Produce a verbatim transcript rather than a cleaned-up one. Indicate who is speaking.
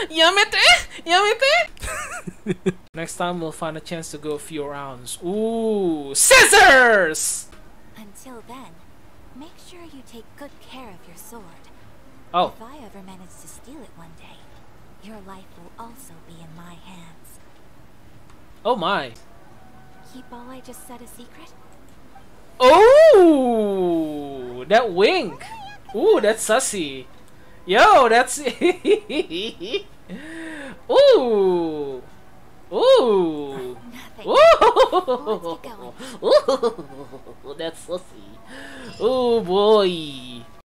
Speaker 1: Yamete! Yamete! Next time we'll find a chance to go a few rounds. Ooh, scissors!
Speaker 2: Until then, make sure you take good care of your sword.
Speaker 1: Oh.
Speaker 2: If I ever manage to steal it one day, your life will also be in my hands.
Speaker 1: Oh my.
Speaker 2: Keep all I just said a secret?
Speaker 1: Oh, that wink. Ooh, that's sussy. Yo, that's ooh, ooh,
Speaker 2: Nothing.
Speaker 1: ooh,
Speaker 2: Let's get going.
Speaker 1: ooh, that's sussy. Oh boy.